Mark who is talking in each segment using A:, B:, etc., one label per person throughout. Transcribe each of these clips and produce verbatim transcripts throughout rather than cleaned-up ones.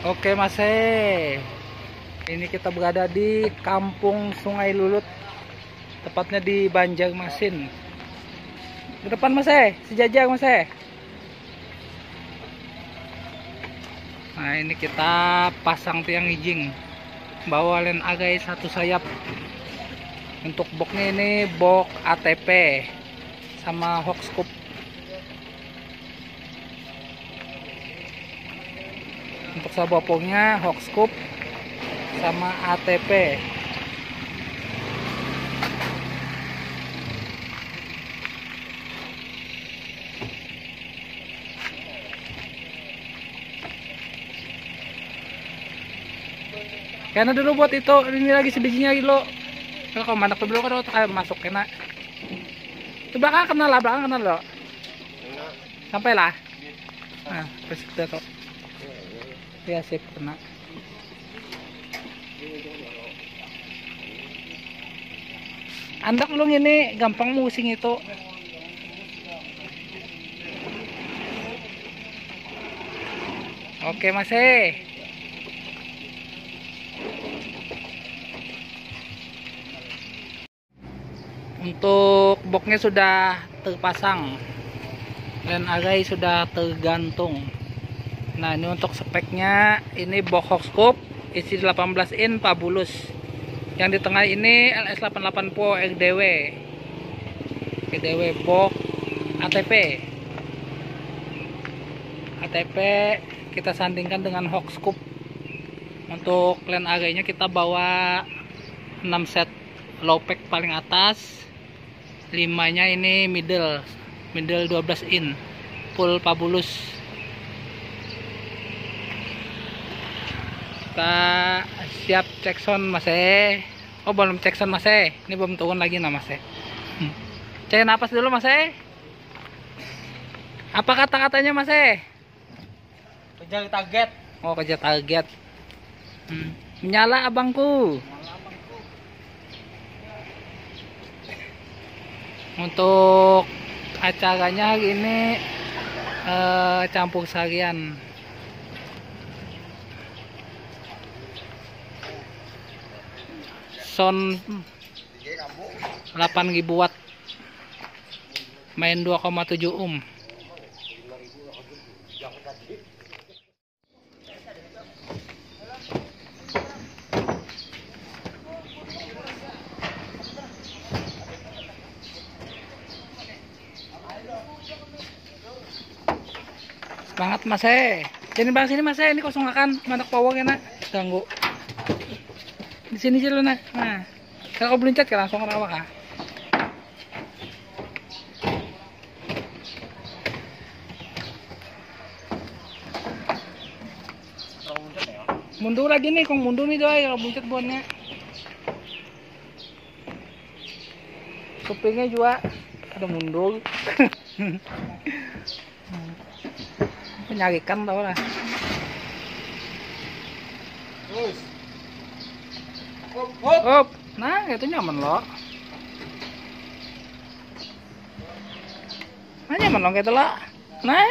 A: Oke Mas E, ini kita berada di Kampung Sungai Lulut, tepatnya di Banjarmasin. Ke depan Mas E, sejajar Mas E. Nah ini kita pasang tiang ijing, bawa len agai satu sayap. Untuk boxnya ini box A T P sama hook scoop. Untuk sabopongnya hook scoop sama A T P. Karena dulu buat itu, ini lagi sebijinya gitu. Kalau kau mandak dulu kan kayak masuk kena. Ke belakang kena lah, belakang kena loh. Sampai lah. Nah, terus kita tuh. Ya sip kena. Andak lu ini gampang musing itu. Oke Mas E. Untuk boxnya sudah terpasang dan agai sudah tergantung. Nah ini untuk speknya, ini box hook scoop isi delapan belas in Fabulous. Yang di tengah ini L S delapan puluh delapan Pro R D W R D W box A T P. A T P kita sandingkan dengan hook scoop. Untuk len againya kita bawa enam set low pack paling atas, lima nya ini middle middle dua belas in full Fabulous. Kita siap cek sound Mas E. Oh belum cek sound Mas E, ini belum turun lagi nah Mas E. hmm. Cek napas dulu Mas E. Apa kata-katanya Mas E?
B: Kejar target.
A: Oh kejar target. hmm. Menyala abangku. Untuk acaranya hari ini eh, campur sarian. Sound delapan ribu watt, main dua koma tujuh ohm. Semangat Mas E. Jadi bang sini Mas E, ini kosong akan mandak power ya nak, ganggu. Di sini sih lu nak. Nah, kalau kau belincat kan langsung ngerawak ah. Mundur lagi nih, kau mundur nih doy, kalau belincat buatnya. Kupingnya juga ada mundur. Menyarikan tau lah.
B: Terus.
A: Hop, hop. Nah itu nyaman loh. Nah nyaman loh gitu loh. Nah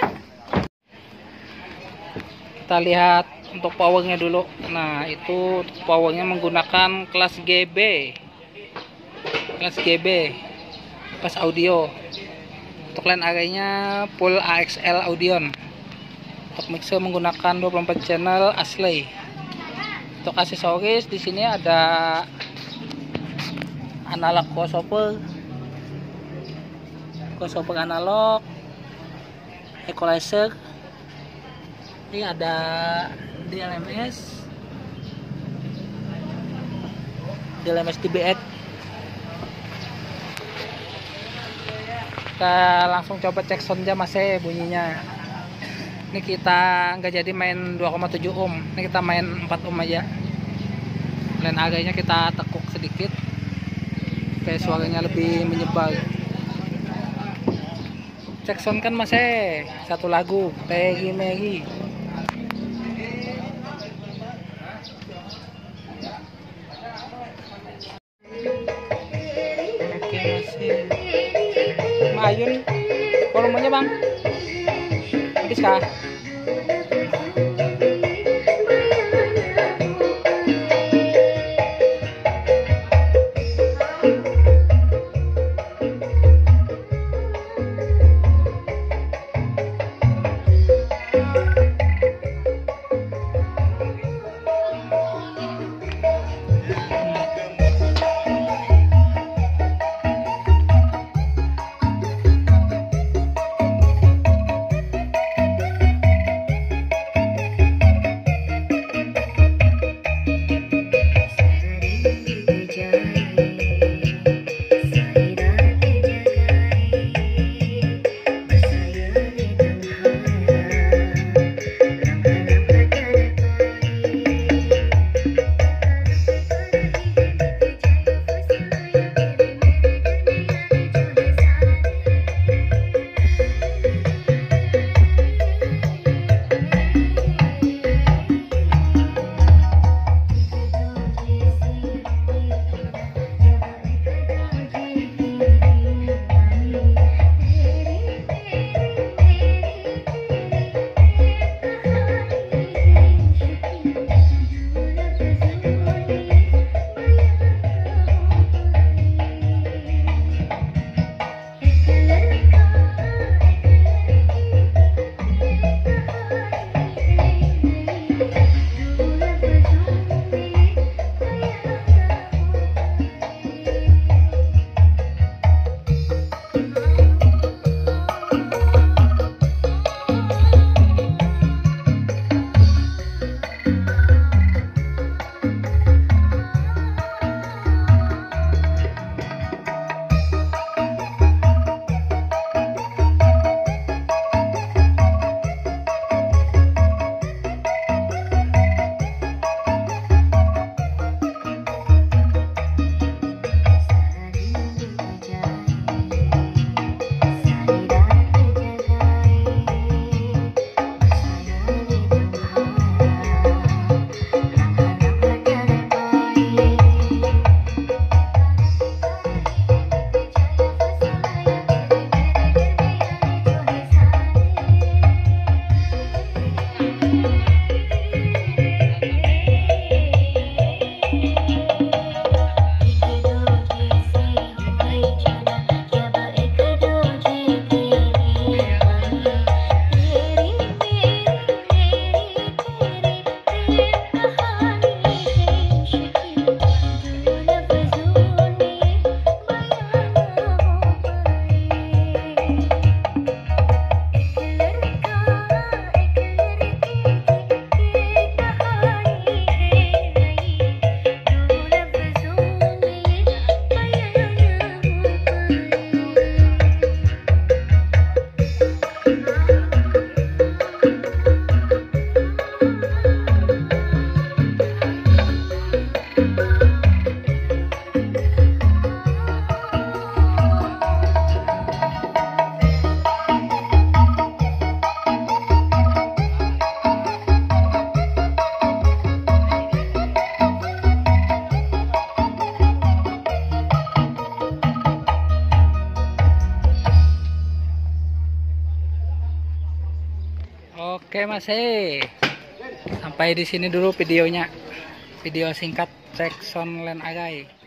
A: kita lihat untuk powernya dulu. Nah itu untuk powernya menggunakan kelas G B, kelas G B pas audio. Untuk line arraynya full A X L Audion. Untuk mixer menggunakan dua puluh empat channel asli. Untuk aksesoris di sini ada analog crossover, crossover analog, equalizer. Ini ada D L M S, D L M S D B X. Kita langsung coba cek soundnya Mas E bunyinya. Ini kita nggak jadi main dua koma tujuh ohm, ini kita main empat ohm aja. Len agaknya kita tekuk sedikit supaya suaranya lebih menyebar. Cek sound kan Mas E, satu lagu Peggy Mary. Oke Mas E, Mayun volumenya bang habis kah? Oke Mas He. Sampai di sini dulu videonya. Video singkat cek soundland agai.